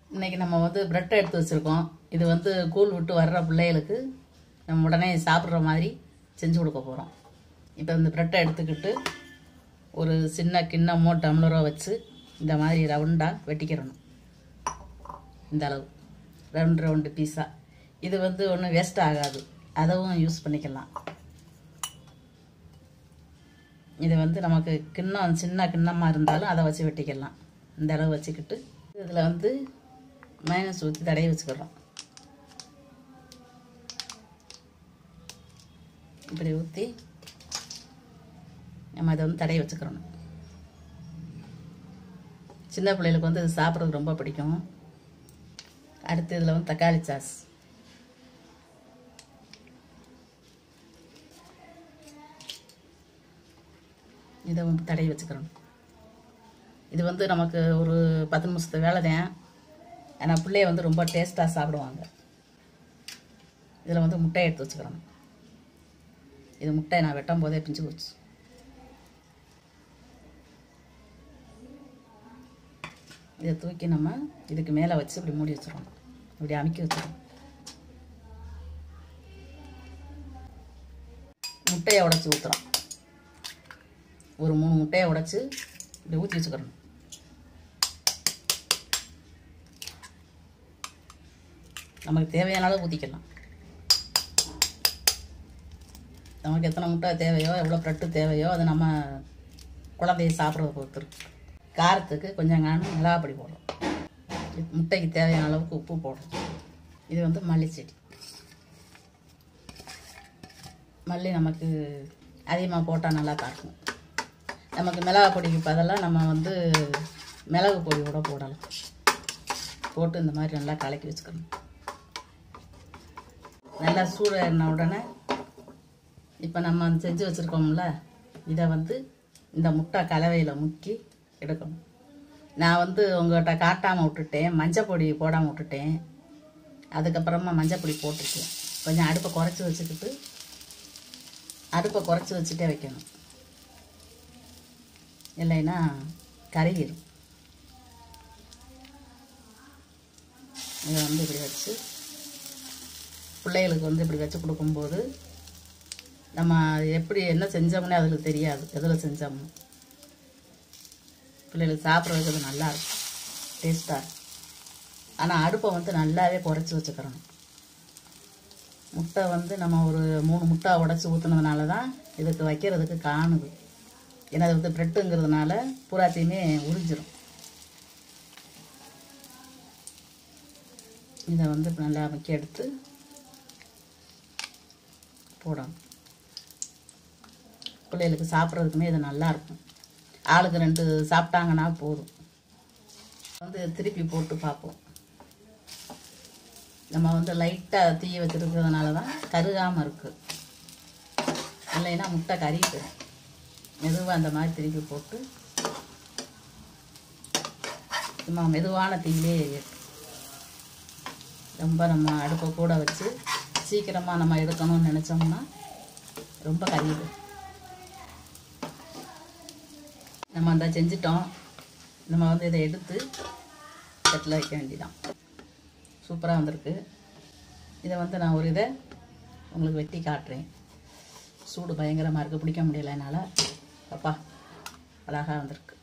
இன்றைக்கி நம்ம வந்து ப்ரெட் எடுத்து வச்சுருக்கோம். இது வந்து கூழ் விட்டு வர்ற பிள்ளைகளுக்கு நம்ம உடனே சாப்பிட்ற மாதிரி செஞ்சு கொடுக்க போகிறோம். இப்போ இந்த ப்ரெட்டை எடுத்துக்கிட்டு ஒரு சின்ன கிண்ணமோ டம்ளரோ வச்சு இந்த மாதிரி ரவுண்டாக வெட்டிக்கிறணும். இந்த அளவு ரவுண்டு பீஸாக. இது வந்து ஒன்றும் வேஸ்ட் ஆகாது, அதவும் யூஸ் பண்ணிக்கலாம். இது வந்து நமக்கு கிண்ணம் சின்ன கிண்ணமாக இருந்தாலும் அதை வச்சு வெட்டிக்கலாம். இந்த அளவு வச்சுக்கிட்டு இதில் வந்து மைனஸ் ஊற்றி தடவி வச்சுக்கிறோம். இப்படி ஊற்றி நம்ம அதை வந்து தடவி வச்சுக்கிறோம். சின்ன பிள்ளைகளுக்கு வந்து இது சாப்பிட்றது ரொம்ப பிடிக்கும். அடுத்து இதில் வந்து தக்காளி சாஸ், இதை வந்து தடவி வச்சுக்கிறோம். இது வந்து நமக்கு ஒரு 10 நிமிஷத்து வேலை தான். ஆனால் பிள்ளைய வந்து ரொம்ப டேஸ்ட்டாக சாப்பிடுவாங்க. இதில் வந்து முட்டையை எடுத்து வச்சுக்கிறோம். இது முட்டை நான் வெட்டும் போதே பிஞ்சு போச்சு. இதை தூக்கி நம்ம இதுக்கு மேலே வச்சு இப்படி மூடி வச்சிடறோம். இப்படி அமுக்கி வச்சிடறோம். முட்டையை உடைச்சி ஊற்றுறோம். ஒரு 3 முட்டையை உடைச்சி இப்படி ஊற்றி வச்சுக்கிறோம். நமக்கு தேவையான அளவு ஊற்றிக்கலாம். நமக்கு எத்தனை முட்டை தேவையோ, எவ்வளோ ப்ரெட்டு தேவையோ அது நம்ம குழந்தைய சாப்பிட்றத பொறுத்து இருக்கு. காரத்துக்கு கொஞ்சம் மிளகாப்பொடி போடுறோம். முட்டைக்கு தேவையான அளவுக்கு உப்பு போடுறோம். இது வந்து மல்லி செடி. மல்லி நமக்கு அதிகமாக போட்டால் நல்லா இருக்கும். நமக்கு மிளகா பொடிக்கு பதிலாக நம்ம வந்து மிளகு பொடி கூட போடலாம். போட்டு இந்த மாதிரி நல்லா கலக்கி வச்சுக்கணும். நல்லா சூடான உடனே இப்போ நம்ம செஞ்சு வச்சுருக்கோம்ல, இதை வந்து இந்த முட்டை கலவையில் முக்கி எடுக்கணும். நான் வந்து உங்கள்கிட்ட காட்டாமல் விட்டுட்டேன், மஞ்சள் பொடி போடாமல் விட்டுட்டேன். அதுக்கப்புறமா மஞ்சள் பொடி போட்டுட்டேன். கொஞ்சம் அடுப்பை குறைச்சி வச்சுட்டே வைக்கணும், இல்லைன்னா கருகிடும். இதை வந்து இப்படி வச்சு பிள்ளைகளுக்கு வந்து இப்படி வச்சு கொடுக்கும்போது நம்ம எப்படி என்ன செஞ்சோம்னே அதுக்கு தெரியாது, எதில் செஞ்சோம்னு. பிள்ளைகளுக்கு சாப்பிட்றதுக்கு அது நல்லாயிருக்கும், டேஸ்ட்டாக இருக்கும். ஆனால் அடுப்பை வந்து நல்லாவே குறைச்சி வச்சுக்கிறோம். முட்டை வந்து நம்ம ஒரு 3 முட்டை உடச்சி ஊற்றுனதுனால தான் இதுக்கு வைக்கிறதுக்கு காணுது. ஏன்னா அது வந்து ப்ரெட்டுங்கிறதுனால பூராத்தையுமே உறிஞ்சிரும். இதை வந்து நல்லா முக்கி எடுத்து போடணும். பிள்ளைகளுக்கு சாப்பிட்றதுக்குமே இது நல்லாயிருக்கும். ஆளுக்கு 2 சாப்பிட்டாங்கன்னா போதும். வந்து திருப்பி போட்டு பார்ப்போம். நம்ம வந்து லைட்டாக தீய வச்சுருக்கிறதுனால தான் கருகாமல் இருக்குது, இல்லைன்னா முட்டை கறிட்டு. மெதுவாக அந்த மாதிரி திருப்பி போட்டு சும்மா மெதுவான தீயிலே ரொம்ப நம்ம அடுப்பை கூட வச்சு சீக்கிரமாக நம்ம எடுக்கணும்னு நினச்சோம்னா ரொம்ப கறியுது. நம்ம அந்த செஞ்சிட்டோம். நம்ம வந்து இதை எடுத்து தட்டில் வைக்க வேண்டியதான். சூப்பராக வந்திருக்கு. இதை வந்து நான் ஒரு இதை உங்களுக்கு வெட்டி காட்டுறேன். சூடு பயங்கரமாக இருக்குது, பிடிக்க முடியல என்னால். அப்பா அழகாக வந்திருக்கு.